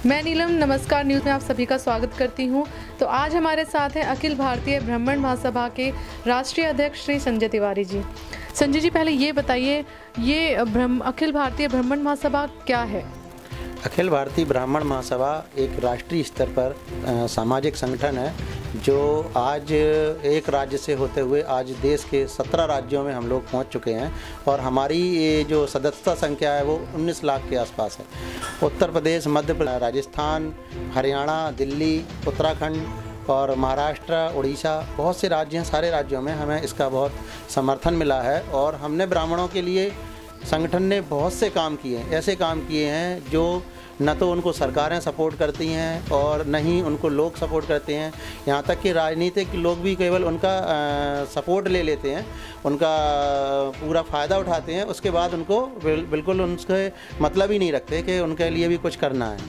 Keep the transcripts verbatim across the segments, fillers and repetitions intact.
मैं नीलम नमस्कार न्यूज़ में आप सभी का स्वागत करती हूं। तो आज हमारे साथ हैं अखिल भारतीय ब्राह्मण महासभा के राष्ट्रीय अध्यक्ष श्री संजय तिवारी जी। संजय जी, पहले ये बताइए, ये ब्रह्म अखिल भारतीय ब्राह्मण महासभा क्या है? अखिल भारतीय ब्राह्मण महासभा एक राष्ट्रीय स्तर पर आ, सामाजिक संगठन है जो आज एक राज्य से होते हुए आज देश के सत्रह राज्यों में हम लोग पहुंच चुके हैं और हमारी ये जो सदस्यता संख्या है वो उन्नीस लाख के आसपास है। उत्तर प्रदेश, मध्य प्रदेश, राजस्थान, हरियाणा, दिल्ली, उत्तराखंड और महाराष्ट्र, उड़ीसा, बहुत से राज्य हैं। सारे राज्यों में हमें इसका बहुत समर्थन मिला है और हमने ब्राह्मणों के लिए संगठन ने बहुत से काम किए हैं, ऐसे काम किए हैं जो न तो उनको सरकारें सपोर्ट करती हैं और न ही उनको लोग सपोर्ट करते हैं। यहाँ तक कि राजनीतिक लोग भी केवल उनका सपोर्ट ले लेते हैं, उनका पूरा फ़ायदा उठाते हैं, उसके बाद उनको बिल, बिल्कुल उनके मतलब ही नहीं रखते कि उनके लिए भी कुछ करना है।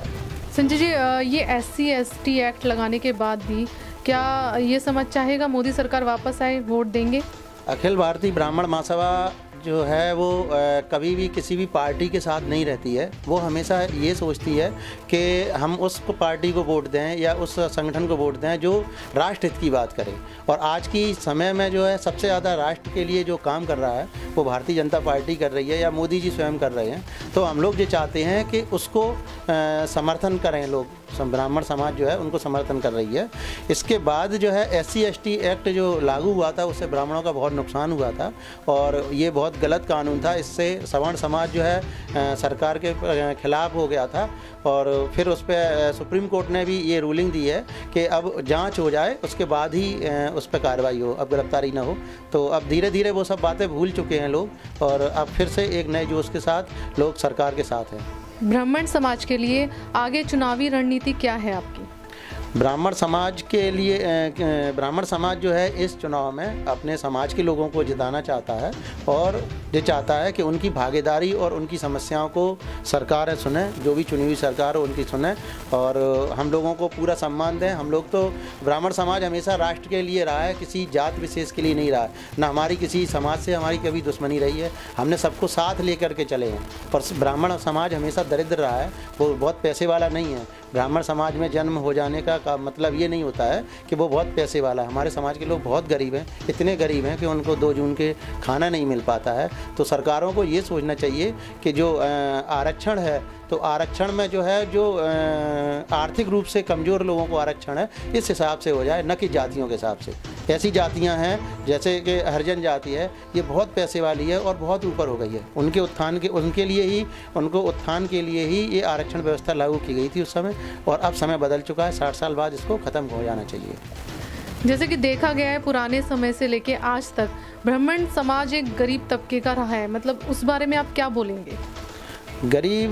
संजय जी, ये S C S T act लगाने के बाद भी क्या ये समझ चाहेगा मोदी सरकार वापस आए, वोट देंगे? अखिल भारतीय ब्राह्मण महासभा जो है वो आ, कभी भी किसी भी पार्टी के साथ नहीं रहती है। वो हमेशा ये सोचती है कि हम उस पार्टी को वोट दें या उस संगठन को वोट दें जो राष्ट्र हित की बात करे। और आज की समय में जो है सबसे ज़्यादा राष्ट्र के लिए जो काम कर रहा है वो भारतीय जनता पार्टी कर रही है या मोदी जी स्वयं कर रहे हैं। तो हम लोग ये चाहते हैं कि उसको आ, समर्थन करें। लोग ब्राह्मण समाज जो है उनको समर्थन कर रही है। इसके बाद जो है S C S T act जो लागू हुआ था उससे ब्राह्मणों का बहुत नुकसान हुआ था और ये बहुत गलत कानून था। इससे सवर्ण समाज जो है सरकार के खिलाफ हो गया था और फिर उस पर सुप्रीम कोर्ट ने भी ये रूलिंग दी है कि अब जांच हो जाए, उसके बाद ही उस पर कार्रवाई हो, अब गिरफ्तारी ना हो। तो अब धीरे धीरे वो सब बातें भूल चुके हैं लोग और अब फिर से एक नए जोश के साथ लोग सरकार के साथ हैं। ब्राह्मण समाज के लिए आगे चुनावी रणनीति क्या है आपकी? ब्राह्मण समाज के लिए ब्राह्मण समाज जो है इस चुनाव में अपने समाज के लोगों को जिताना चाहता है और ये चाहता है कि उनकी भागीदारी और उनकी समस्याओं को सरकारें सुने, जो भी चुनी हुई सरकार हो उनकी सुने और हम लोगों को पूरा सम्मान दें। हम लोग तो ब्राह्मण समाज हमेशा राष्ट्र के लिए रहा है, किसी जात विशेष के लिए नहीं रहा है। ना हमारी किसी समाज से हमारी कभी दुश्मनी रही है, हमने सबको साथ लेकर के चले हैं। और ब्राह्मण समाज हमेशा दरिद्र रहा है, वो बहुत पैसे वाला नहीं है। ब्राह्मण समाज में जन्म हो जाने का, का मतलब ये नहीं होता है कि वो बहुत पैसे वाला है। हमारे समाज के लोग बहुत गरीब हैं, इतने गरीब हैं कि उनको दो जून के खाना नहीं मिल पाता है। तो सरकारों को ये सोचना चाहिए कि जो आरक्षण है तो आरक्षण में जो है जो आर्थिक रूप से कमज़ोर लोगों को आरक्षण है इस हिसाब से हो जाए, न कि जातियों के हिसाब से। ऐसी जातियां हैं जैसे कि हरिजन जाति है, ये बहुत पैसे वाली है और बहुत ऊपर हो गई है। उनके उत्थान के उनके लिए ही उनको उत्थान के लिए ही ये आरक्षण व्यवस्था लागू की गई थी उस समय और अब समय बदल चुका है। साठ साल बाद इसको ख़त्म हो जाना चाहिए। जैसे कि देखा गया है पुराने समय से लेके आज तक ब्राह्मण समाज एक गरीब तबके का रहा है, मतलब उस बारे में आप क्या बोलेंगे? गरीब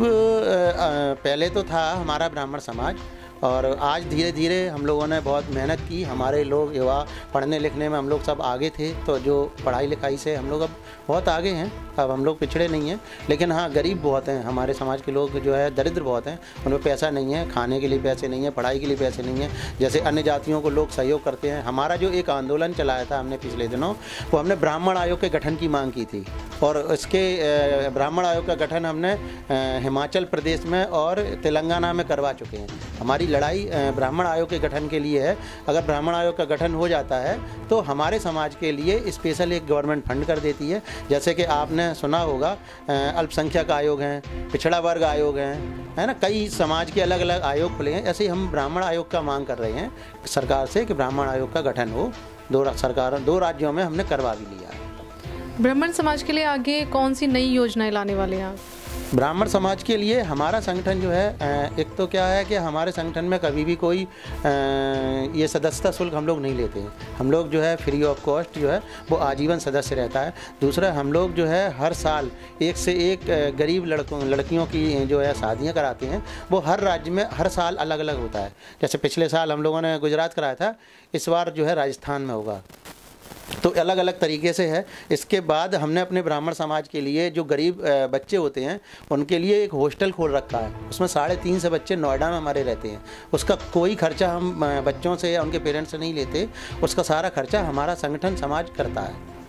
पहले तो था हमारा ब्राह्मण समाज और आज धीरे धीरे हम लोगों ने बहुत मेहनत की। हमारे लोग युवा पढ़ने लिखने में हम लोग सब आगे थे, तो जो पढ़ाई लिखाई से हम लोग अब बहुत आगे हैं। अब हम लोग पिछड़े नहीं हैं, लेकिन हाँ गरीब बहुत हैं। हमारे समाज के लोग जो है दरिद्र बहुत हैं, उनमें पैसा नहीं है, खाने के लिए पैसे नहीं है, पढ़ाई के लिए पैसे नहीं है। जैसे अन्य जातियों को लोग सहयोग करते हैं। हमारा जो एक आंदोलन चलाया था हमने पिछले दिनों, वो हमने ब्राह्मण आयोग के गठन की मांग की थी और इसके ब्राह्मण आयोग का गठन हमने हिमाचल प्रदेश में और तेलंगाना में करवा चुके हैं। हमारी लड़ाई ब्राह्मण आयोग के गठन के लिए है। अगर ब्राह्मण आयोग का गठन हो जाता है तो हमारे समाज के लिए स्पेशल एक गवर्नमेंट फंड कर देती है। जैसे कि आपने सुना होगा अल्पसंख्यक आयोग हैं, पिछड़ा वर्ग आयोग हैं, है ना, कई समाज के अलग अलग आयोग खुले हैं। ऐसे ही हम ब्राह्मण आयोग का मांग कर रहे हैं सरकार से कि ब्राह्मण आयोग का गठन हो। दो सरकार दो राज्यों में हमने करवा भी लिया है। ब्राह्मण समाज के लिए आगे कौन सी नई योजनाएं लाने वाले हैं आप? ब्राह्मण समाज के लिए हमारा संगठन जो है, एक तो क्या है कि हमारे संगठन में कभी भी कोई ये सदस्यता शुल्क हम लोग नहीं लेते हैं। हम लोग जो है फ्री ऑफ कॉस्ट जो है वो आजीवन सदस्य रहता है। दूसरा, हम लोग जो है हर साल एक से एक गरीब लड़कों लड़कियों की जो है शादियाँ कराते हैं। वो हर राज्य में हर साल अलग अलग होता है। जैसे पिछले साल हम लोगों ने गुजरात कराया था, इस बार जो है राजस्थान में होगा। तो अलग अलग तरीके से है। इसके बाद हमने अपने ब्राह्मण समाज के लिए जो गरीब बच्चे होते हैं उनके लिए एक हॉस्टल खोल रखा है। उसमें साढ़े तीन सौ बच्चे नोएडा में हमारे रहते हैं। उसका कोई खर्चा हम बच्चों से या उनके पेरेंट्स से नहीं लेते, उसका सारा खर्चा हमारा संगठन समाज करता है।